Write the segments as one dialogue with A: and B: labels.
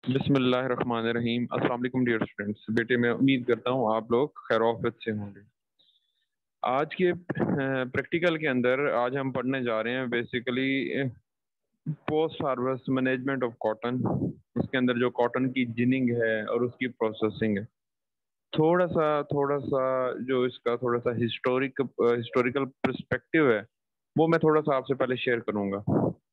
A: بسم اللہ الرحمن الرحیم۔ السلام علیکم ڈیئر اسٹوڈینٹس، بیٹے میں امید کرتا ہوں آپ لوگ خیر و عافیت سے ہوں گے۔ آج کے پریکٹیکل کے اندر آج ہم پڑھنے جا رہے ہیں basically post harvest management of cotton. اس کے اندر جو کاٹن کی جننگ ہے اور اس کی پروسیسنگ ہے، تھوڑا سا جو اس کا تھوڑا سا ہسٹوریکل پرسپیکٹو ہے وہ میں تھوڑا سا آپ سے پہلے شیئر کروں گا۔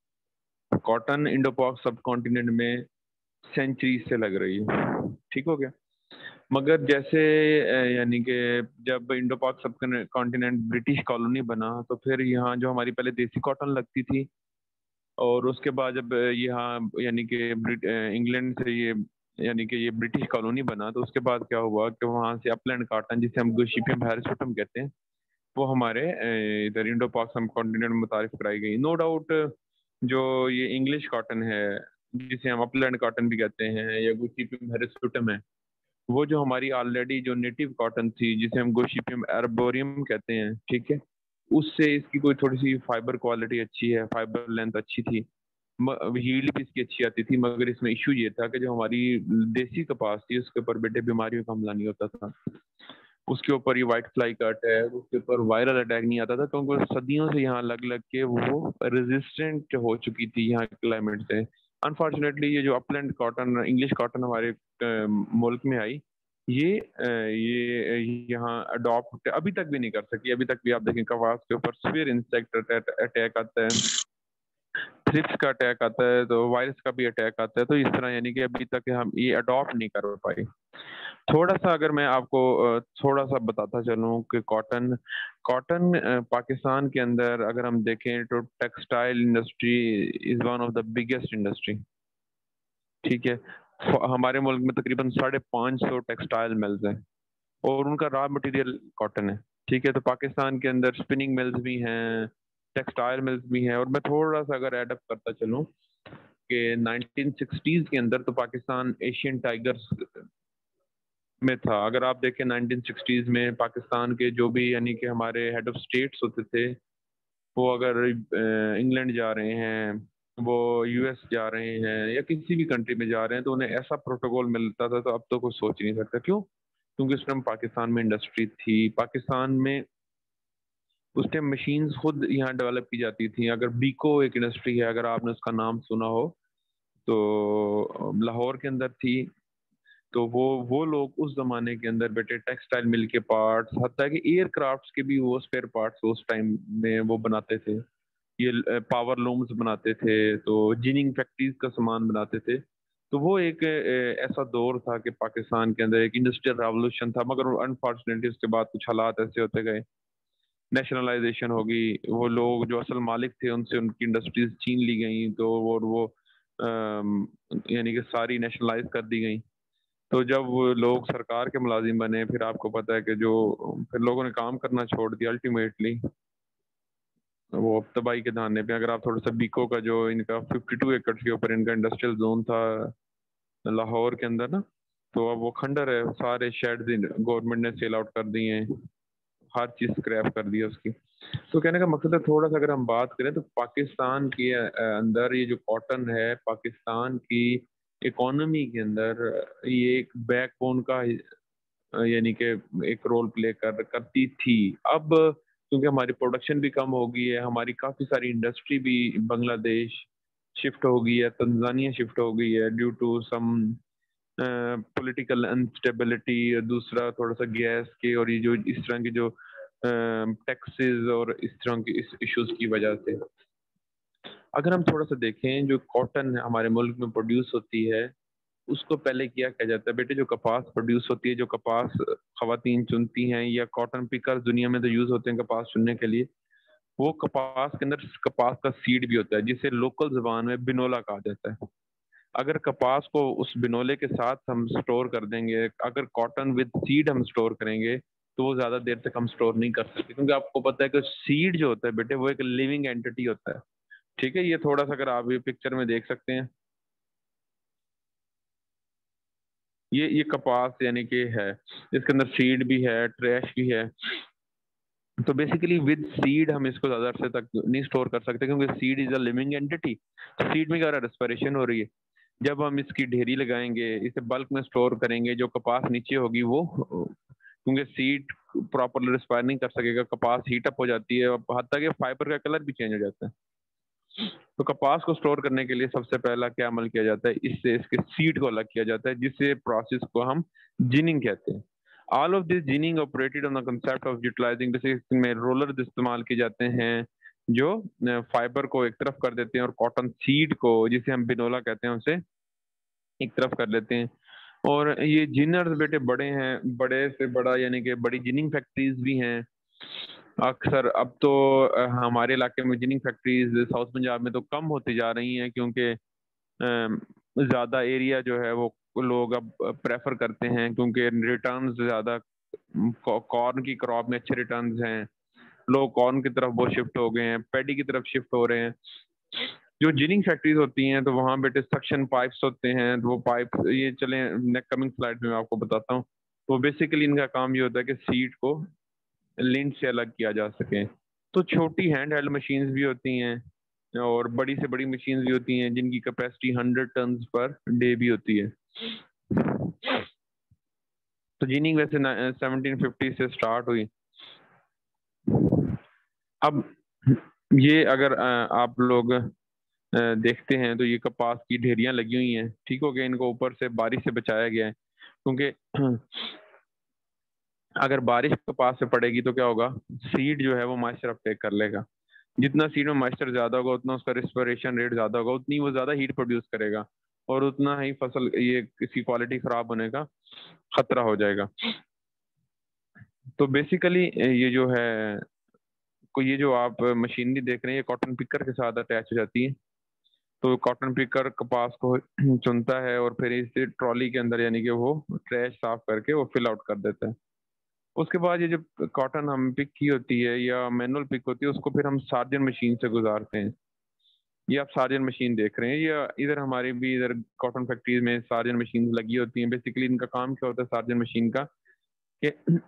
A: کاٹن انڈو پاک سب کانٹیننٹ میں سینچریز سے لگ رہی ہے، ٹھیک ہو گیا۔ مگر جیسے یعنی کہ جب انڈو پاک سب کانٹیننٹ برٹش کالونی بنا تو پھر یہاں جو ہماری پہلے دیسی کاٹن لگتی تھی، اور اس کے بعد جب یہاں یعنی کہ انگلینڈ سے یہ یعنی کہ یہ برٹش کالونی بنا تو اس کے بعد کیا ہوا کہ وہاں سے اپ لینڈ کاٹن جسے ہم گوشیپیم ہیرسوٹم کہتے ہیں وہ ہمارے ادھر انڈو پاک سب کانٹیننٹ میں متعارف کرائی گئی۔ نو ڈاؤٹ جو یہ انگلش کاٹن ہے جسے ہم اپ لینڈ کاٹن بھی کہتے ہیں یا گوشیپیم ہیرسوٹم ہے، وہ جو ہماری آلریڈی جو نیٹو کاٹن تھی جسے ہم گوشیپیم ایربوریم کہتے ہیں، ٹھیک ہے، اس سے اس کی کوئی تھوڑی سی فائبر کوالٹی اچھی ہے، فائبر لینتھ اچھی تھی، ہیلڈ بھی اس کی اچھی آتی تھی۔ مگر اس میں ایشو یہ تھا کہ جو ہماری دیسی کپاس تھی اس کے اوپر بیٹے بیماریوں کا حملہ نہیں ہوتا تھا، اس کے اوپر یہ وائٹ فلائی کٹ ہے، اس کے اوپر وائرل اٹیک نہیں آتا تھا، کیونکہ صدیوں سے یہاں لگ لگ کے وہ ریزسٹنٹ ہو چکی تھی یہاں کلائمیٹ سے۔ انفارچونیٹلی یہ جو upland cotton English cotton ہمارے ملک میں آئی، یہ یہاں اڈاپٹ ابھی تک بھی نہیں کر سکی۔ ابھی تک بھی آپ دیکھیں کپاس کے اوپر سویر انسیکٹ اٹیک آتا ہے، تھرپس کا اٹیک آتا ہے، تو وائرس کا بھی اٹیک آتا ہے، تو اس طرح یعنی کہ ابھی تک ہم یہ اڈاپٹ نہیں کر پائی۔ تھوڑا سا اگر میں آپ کو تھوڑا سا بتاتا چلوں کہ کاٹن پاکستان کے اندر اگر ہم دیکھیں تو textile industry is one of the biggest industry, ٹھیک ہے۔ ہمارے ملک میں تقریباً 550 ٹیکسٹائل ملز ہیں اور ان کا را مٹیریل کاٹن ہے، ٹھیک ہے۔ تو پاکستان کے اندر اسپننگ ملز بھی ہیں، ٹیکسٹائل ملز بھی ہیں، اور میں تھوڑا سا اگر ایڈ اپ کرتا چلوں کہ 1960s کے اندر تو پاکستان ایشین ٹائیگرز میں تھا۔ اگر آپ دیکھیں 1960s میں پاکستان کے جو بھی یعنی کہ ہمارے ہیڈ آف اسٹیٹس ہوتے تھے، وہ اگر انگلینڈ جا رہے ہیں، وہ یو ایس جا رہے ہیں یا کسی بھی کنٹری میں جا رہے ہیں تو انہیں ایسا پروٹوکول ملتا تھا، تو اب تو کوئی سوچ نہیں سکتا۔ کیوں؟ کیونکہ اس ٹائم پاکستان میں انڈسٹری تھی، پاکستان میں اس ٹائم مشینز خود یہاں ڈیولپ کی جاتی تھیں۔ اگر بیکو ایک انڈسٹری ہے، اگر آپ نے اس کا نام سنا ہو، تو لاہور کے اندر تھی۔ تو وہ لوگ اس زمانے کے اندر بیٹے ٹیکسٹائل مل کے پارٹس، حتیٰ کہ ایئر کرافٹس کے بھی وہ اسپیئر پارٹس اس ٹائم میں وہ بناتے تھے، یہ پاور لومز بناتے تھے، تو جیننگ فیکٹریز کا سامان بناتے تھے۔ تو وہ ایک ایسا دور تھا کہ پاکستان کے اندر ایک انڈسٹریل ریولوشن تھا، مگر انفارچونیٹلی اس کے بعد کچھ حالات ایسے ہوتے گئے، نیشنلائزیشن ہوگی، وہ لوگ جو اصل مالک تھے ان سے ان کی انڈسٹریز چھین لی گئیں، تو وہ یعنی کہ ساری نیشنلائز کر دی گئیں۔ تو جب لوگ سرکار کے ملازم بنے، پھر آپ کو پتہ ہے کہ جو پھر لوگوں نے کام کرنا چھوڑ دیا، الٹیمیٹلی وہ تباہی کے دہانے پہ۔ اگر آپ تھوڑا سا بیکو کا جو ان کا 52 ایکڑ کے اوپر ان کا انڈسٹریل زون تھا لاہور کے اندر نا، تو اب وہ کھنڈر ہے، سارے شیڈز گورنمنٹ نے سیل آؤٹ کر دیے ہیں، ہر چیز اسکریپ کر دی ہے اس کی۔ تو کہنے کا مقصد ہے تھوڑا سا اگر ہم بات کریں تو پاکستان کے اندر یہ جو کاٹن ہے، پاکستان کی اکانومی کے اندر یہ ایک بیک بون کا یعنی کہ ایک رول پلے کرتی تھی۔ اب کیونکہ ہماری پروڈکشن بھی کم ہو گئی ہے، ہماری کافی ساری انڈسٹری بھی بنگلہ دیش شفٹ ہو گئی ہے، تنزانیہ شفٹ ہو گئی ہے due to some political instability, دوسرا تھوڑا سا گیس کے اور یہ جو اس طرح کی جو ٹیکسز اور اس طرح کی اس ایشوز کی وجہ سے۔ اگر ہم تھوڑا سا دیکھیں جو کاٹن ہمارے ملک میں پروڈیوس ہوتی ہے، اس کو پہلے کیا جاتا ہے بیٹے، جو کپاس پروڈیوس ہوتی ہے، جو کپاس خواتین چنتی ہیں یا کاٹن پیکر دنیا میں تو یوز ہوتے ہیں کپاس چننے کے لیے، وہ کپاس کے اندر کپاس کا سیڈ بھی ہوتا ہے جسے لوکل زبان میں بنولا کہا جاتا ہے۔ اگر کپاس کو اس بنولے کے ساتھ ہم سٹور کر دیں گے، اگر کاٹن ود سیڈ ہم سٹور کریں گے تو وہ زیادہ دیر تک ہم سٹور نہیں کر سکتے، کیونکہ آپ کو پتہ ہے کہ سیڈ جو ہوتا ہے بیٹے وہ ایک لیونگ اینٹی ہوتا ہے، ٹھیک ہے۔ یہ تھوڑا سا اگر آپ یہ پکچر میں دیکھ سکتے ہیں، یہ کپاس یعنی کہ ہے، اس کے اندر سیڈ بھی ہے، ٹریش بھی ہے۔ تو بیسیکلی ود سیڈ ہم اس کو زیادہ عرصے تک نہیں سٹور کر سکتے، کیونکہ seed is a living entity, seed میں کیا ہو رہا ہے، ریسپریشن ہو رہی ہے۔ جب ہم اس کی ڈھیری لگائیں گے، اسے بلک میں اسٹور کریں گے، جو کپاس نیچے ہوگی وہ، کیونکہ سیڈ پراپرلی ریسپائر نہیں کر سکے گا، کپاس ہیٹ اپ ہو جاتی ہے، اور حتیٰ کہ فائبر کا کلر بھی چینج ہو جاتا ہے. تو کپاس کو اسٹور کرنے کے لیے سب سے پہلا کیا عمل کیا جاتا ہے، اس سے اس کے سیڈ کو الگ کیا جاتا ہے، جس سے پروسیس کو ہم جیننگ کہتے ہیں. All of this ginning operated on the concept of utilizing, جیسے اس میں رولرز استعمال کیے جاتے ہیں جو فائبر کو ایک طرف کر دیتے ہیں، اور کاٹن سیڈ کو جسے ہم بنولا کہتے ہیں اسے ایک طرف کر لیتے ہیں. اور یہ جنرز بیٹے بڑے ہیں، بڑے سے بڑا یعنی کہ بڑی جننگ فیکٹریز بھی ہیں اکثر. اب تو ہمارے علاقے میں جننگ فیکٹریز ساؤتھ پنجاب میں تو کم ہوتی جا رہی ہیں، کیونکہ زیادہ ایریا جو ہے وہ لوگ اب پریفر کرتے ہیں، کیونکہ ریٹرنز زیادہ، کارن کی کراپ میں اچھے ریٹرنز ہیں، لوگ کارن کی طرف بہت شفٹ ہو گئے ہیں، پیڈی کی طرف شفٹ ہو رہے ہیں. جو جیننگ فیکٹریز ہوتی ہیں تو وہاں بیٹے سکشن پائپس ہوتے ہیں، وہ پائپ یہ چلیں نیک کمنگ سلائڈ میں آپ کو بتاتا ہوں. تو بیسیکلی ان کا کام یہ ہوتا ہے کہ سیڈ کو لنٹ سے الگ کیا جا سکے. تو چھوٹی ہینڈ ہیلڈ مشینز بھی ہوتی ہیں، اور بڑی سے بڑی مشینز بھی ہوتی ہیں جن کی کیپیسٹی 100 ٹنز پر ڈے بھی ہوتی ہے. تو جیننگ ویسے 1750 سے سٹارٹ ہوئی. اب یہ اگر آپ لوگ دیکھتے ہیں تو یہ کپاس کی ڈھیریاں لگی ہوئی ہیں، ٹھیک ہو گیا، ان کو اوپر سے بارش سے بچایا گیا ہے، کیونکہ اگر بارش کپاس سے پڑے گی تو کیا ہوگا، سیڈ جو ہے وہ مائسچر اپ ٹیک کر لے گا. جتنا سیڈ میں مائسچر زیادہ ہوگا اتنا اس کا ریسپریشن ریٹ زیادہ ہوگا، اتنی وہ زیادہ ہیٹ پروڈیوس کرے گا، اور اتنا ہی فصل یہ کسی کوالٹی خراب ہونے کا خطرہ ہو جائے گا. تو بیسیکلی یہ جو ہے یہ جو آپ مشینری دیکھ رہے ہیں یہ کاٹن پکر کے ساتھ اٹیچ ہو جاتی ہے. تو کاٹن پکر کپاس کو چنتا ہے اور پھر اس ٹرالی کے اندر یعنی کہ وہ ٹریش صاف کر کے وہ فل آؤٹ کر دیتا ہے. اس کے بعد یہ جو کاٹن ہم پک کی ہوتی ہے یا مینول پک ہوتی ہے اس کو پھر ہم سارجن مشین سے گزارتے ہیں. یہ آپ سارجن مشین دیکھ رہے ہیں، یا ادھر ہماری بھی ادھر کاٹن فیکٹریز میں سارجن مشین لگی ہوتی ہیں. بیسیکلی ان کا کام کیا ہوتا ہے سارجن مشین کا، کہ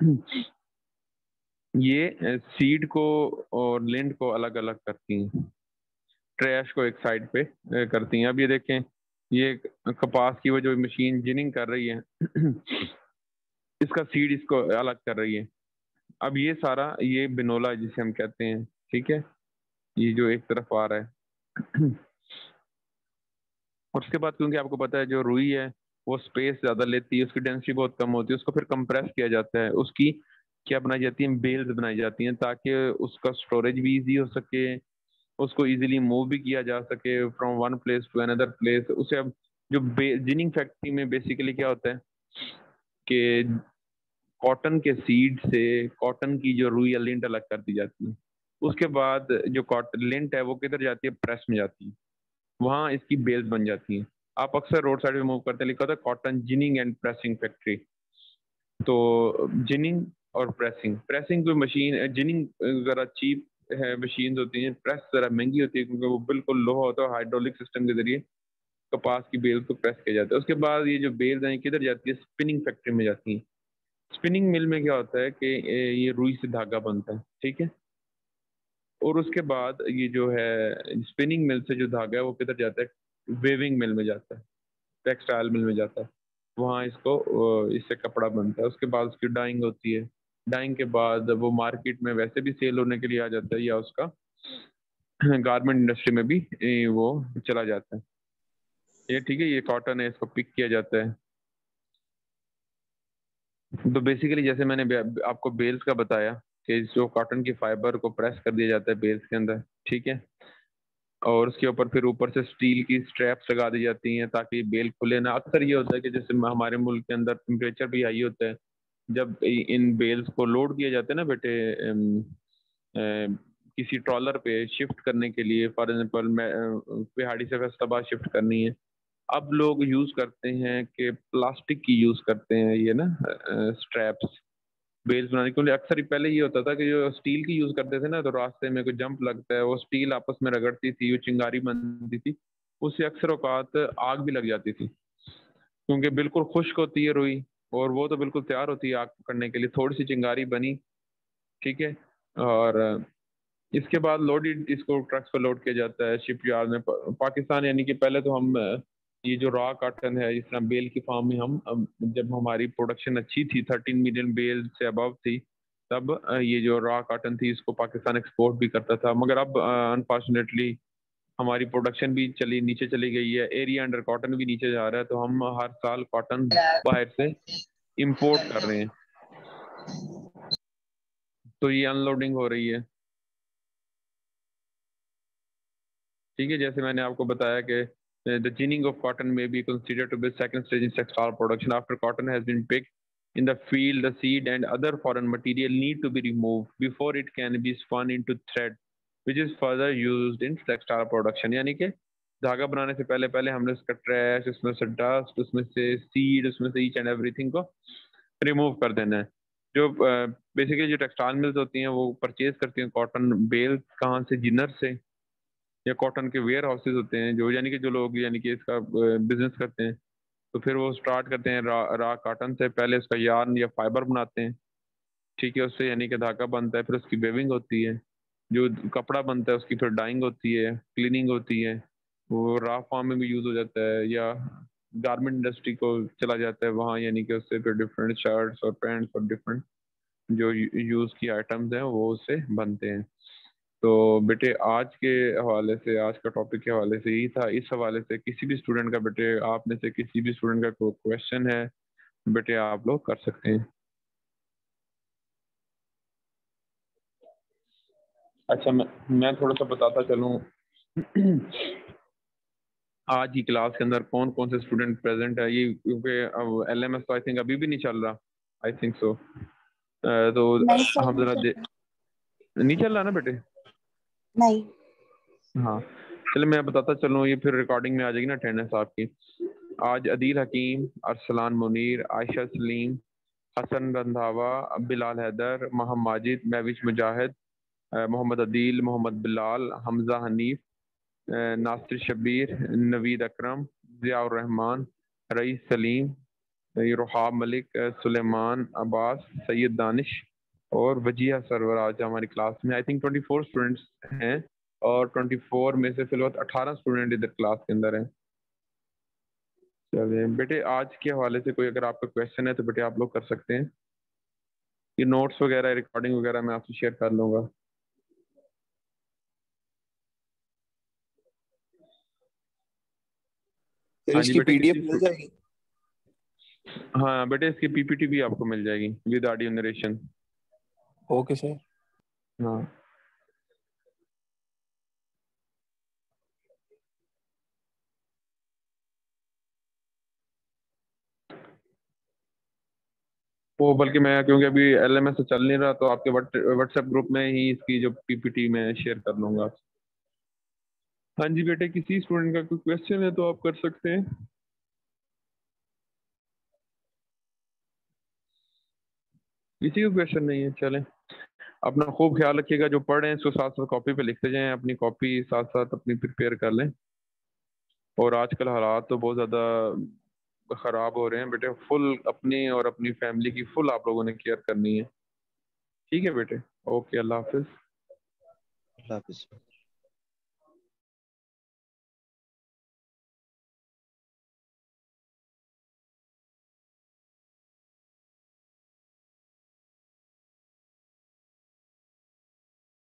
A: یہ سیڈ کو اور لینڈ کو الگ الگ کرتی ہیں، ٹریش کو ایک سائڈ پہ کرتی ہیں. اب یہ دیکھیں یہ کپاس کی وہ جو مشین جننگ کر رہی ہے اس کا سیڈ اس کو الگ کر رہی ہے. اب یہ سارا یہ بنولا جسے ہم کہتے ہیں، ٹھیک ہے، یہ جو ایک طرف آ رہا ہے. اور اس کے بعد کیونکہ آپ کو پتا ہے جو روئی ہے وہ اسپیس زیادہ لیتی ہے، اس کی ڈینسٹی بہت کم ہوتی ہے، اس کو پھر کمپریس کیا جاتا ہے، اس کی کیا بنائی جاتی ہیں، بیلز بنائی جاتی ہیں، تاکہ اس کا اسٹوریج بھی ایزی ہو سکے، اس کو ایزیلی موو بھی کیا جا سکے from one place to another place. اسے اب جو جننگ فیکٹری میں بیسیکلی کیا ہوتا ہے کہ کاٹن کے سیڈ سے کاٹن کی جو روئی یا لنٹ الگ کر دی جاتی ہے. اس کے بعد جو کاٹن لنٹ ہے وہ کدھر جاتی ہے، پریس میں جاتی ہے، وہاں اس کی بیلز بن جاتی ہیں. آپ اکثر روڈ سائڈ پہ موو کرتے لکھا ہوتا ہے cotton ginning and pressing factory. تو جننگ اور پریسنگ کوئی مشین، جننگ ذرا چیپ ہے مشینز ہوتی ہیں، پریس ذرا مہنگی ہوتی ہے کیونکہ وہ بالکل لوہا ہوتا ہے، ہائیڈرولک سسٹم کے ذریعے کپاس کی بیل کو پریس کیا جاتا ہے. اس کے بعد یہ جو بیلز ہیں کدھر جاتی ہے، اسپننگ فیکٹری میں جاتی ہیں. اسپننگ مل میں کیا ہوتا ہے کہ یہ روئی سے دھاگا بنتا ہے، ٹھیک ہے، اور اس کے بعد یہ جو ہے اسپننگ مل سے جو دھاگا ہے وہ کدھر جاتا ہے، ویونگ مل میں جاتا ہے، ٹیکسٹائل مل میں جاتا ہے، وہاں اس کو اس سے کپڑا بنتا ہے. اس کے بعد اس کی ڈائنگ ہوتی ہے، ڈائنگ کے بعد وہ مارکیٹ میں ویسے بھی سیل ہونے کے لیے آ جاتا ہے، یا اس کا گارمنٹ انڈسٹری میں بھی وہ چلا جاتا ہے. یہ ٹھیک ہے، یہ کاٹن ہے، اس کو پک کیا جاتا ہے. تو بیسیکلی جیسے میں نے آپ کو بیلز کا بتایا کہ جو کاٹن کی فائبر کو پریس کر دیا جاتا ہے بیلز کے اندر، ٹھیک ہے، اور اس کے اوپر پھر اوپر سے اسٹیل کی اسٹریپس لگا دی جاتی ہیں تاکہ بیل کھلے نہ. اکثر یہ ہوتا ہے کہ جیسے ہمارے ملک کے اندر ٹمپریچر بھی ہائی ہوتا ہے، جب ان بیلز کو لوڈ کیا جاتا ہے نا بیٹے کسی ٹرالر پہ شفٹ کرنے کے لیے، فار ایگزامپل پہاڑی سے فیصل آباد شفٹ کرنی ہے، اب لوگ یوز کرتے ہیں کہ پلاسٹک کی یوز کرتے ہیں یہ نا اسٹریپس بیلز بنانے کے لیے. اکثر پہلے یہ ہوتا تھا کہ جو اسٹیل کی یوز کرتے تھے نا تو راستے میں کوئی جمپ لگتا ہے وہ اسٹیل آپس میں رگڑتی تھی، وہ چنگاری بنتی تھی، اس سے اکثر اوقات آگ بھی لگ جاتی تھی، کیونکہ بالکل خشک ہوتی ہے روئی اور وہ تو بالکل تیار ہوتی ہے آگ پکڑنے کے لیے. تھوڑی سی چنگاری بنی، ٹھیک ہے، اور اس کے بعد لوڈ اس کو ٹرکس پہ لوڈ کیا جاتا ہے شپ یارڈ میں. پاکستان یعنی کہ پہلے تو ہم یہ جو را کاٹن ہے، جس طرح بیل کی فارم میں ہم جب ہماری پروڈکشن اچھی تھی 13 ملین بیل سے ابو تھی، تب یہ جو را کاٹن تھی اس کو پاکستان ایکسپورٹ بھی کرتا تھا. مگر اب انفارچونیٹلی ہماری پروڈکشن بھی نیچے چلی گئی ہے، ایریا انڈر کاٹن بھی نیچے جا رہا ہے، تو ہم ہر سال کاٹن باہر سے امپورٹ کر رہے ہیں. تو یہ ان لوڈنگ ہو رہی ہے. ٹھیک ہے، جیسے میں نے آپ کو بتایا کہ the ginning of cotton may be considered to be the second stage in textile production. After cotton has been picked in the field, the seed and other foreign material need to be removed before it can be spun into thread, which is further used in textile production. یعنی کہ دھاگا بنانے سے پہلے ہم نے اس کا trash, اس میں سے ڈسٹ، اس میں سے سیڈ، اس میں سے ایچ اینڈ ایوری تھنگ کو ریموو کر دینا ہے. جو بیسیکلی جو ٹیکسٹائل ملز ہوتی ہیں وہ پرچیز کرتی ہیں کاٹن بیل کہاں سے؟ جنر سے، یا کاٹن کے ویئر ہاؤسز ہوتے ہیں جو یعنی کہ جو لوگ یعنی کہ اس کا بزنس کرتے ہیں، تو پھر وہ سٹارٹ کرتے ہیں را کاٹن سے. پہلے اس کا یارن یا فائبر بناتے ہیں، ٹھیک ہے، اس سے یعنی کہ دھاگا بنتا ہے، پھر اس کی ویونگ ہوتی ہے، جو کپڑا بنتا ہے اس کی پھر ڈائنگ ہوتی ہے، کلیننگ ہوتی ہے، وہ را فارم میں بھی یوز ہو جاتا ہے، یا گارمنٹ انڈسٹری کو چلا جاتا ہے وہاں، یعنی کہ اس سے پھر ڈفرینٹ شرٹس اور پینٹس اور ڈفرینٹ جو یوز کی آئٹمز ہیں وہ اس سے بنتے ہیں. تو بیٹے آج کے حوالے سے، آج کا ٹاپک کے حوالے سے یہی تھا. اس حوالے سے کسی بھی اسٹوڈنٹ کا، بیٹے آپ میں سے کسی بھی اسٹوڈنٹ کا کوئی کویشچن ہے بیٹے آپ لوگ کر سکتے ہیں. اچھا میں تھوڑا سا بتاتا چلوں آج کی کلاس کے اندر کون کون سے اسٹوڈنٹ پریزنٹ ہے. یہ کیونکہ ایل ایم ایس تو آئی تھنک ابھی بھی نہیں چل رہا، آئی تھنک سو. تو ہم ذرا نہیں چل رہا نا بیٹے؟
B: نہیں.
A: ہاں چلے میں بتاتا چلوں، یہ پھر ریکارڈنگ میں آ جائے گی نا اٹینڈنس آپ کی. آج عدیل حکیم، ارسلان منیر، عائشہ سلیم، حسن رندھاوا، بلال حیدر، محمد ماجد، مہوش مجاہد، محمد عدیل، محمد بلال، حمزہ حنیف، ناصر شبیر، نوید اکرم، ضیاء الرحمان، رئیس سلیم، رحاب ملک، سلیمان عباس، سید دانش اور وجیہ سرور آج ہماری کلاس میں. آئی تھنک 24 اسٹوڈنٹس ہیں، اور 24 میں سے فی الوقت 18 اسٹوڈنٹ ادھر کلاس کے اندر ہیں. چلیے بیٹے آج کے حوالے سے کوئی اگر آپ کا کویشچن ہے تو بیٹے آپ لوگ کر سکتے ہیں. یہ نوٹس وغیرہ، ریکارڈنگ وغیرہ میں آپ سے شیئر کر لوں گا. ہاں
C: اس
A: جی
C: کی
A: بیٹے
C: پی ڈی ایف مل جائے گی؟
A: ہاں بیٹے اس کی پی پی ٹی بھی آپ کو مل جائے گی with audio narration.
C: Okay sir.
A: ہاں وہ بلکہ میں کیونکہ ابھی ایل ایم ایس سے چل نہیں رہا تو آپ کے واٹس ایپ گروپ میں ہی اس کی جو پی پی ٹی میں شیئر کر لوں گا. ہاں جی بیٹے کسی اسٹوڈنٹ کا کوئی کویشچن ہے تو آپ کر سکتے ہیں. کسی کا کویشچن نہیں ہے؟ چلیں اپنا خوب خیال رکھیے گا. جو پڑھ رہے ہیں اس کو ساتھ ساتھ کاپی پہ لکھتے جائیں، اپنی کاپی ساتھ ساتھ اپنی پریپیئر کر لیں. اور آج کل حالات تو بہت زیادہ خراب ہو رہے ہیں بیٹے. فل اپنی اور اپنی فیملی کی فل آپ لوگوں نے کیئر کرنی ہے. ٹھیک ہے بیٹے، اوکے، اللہ حافظ.
C: اللہ حافظ.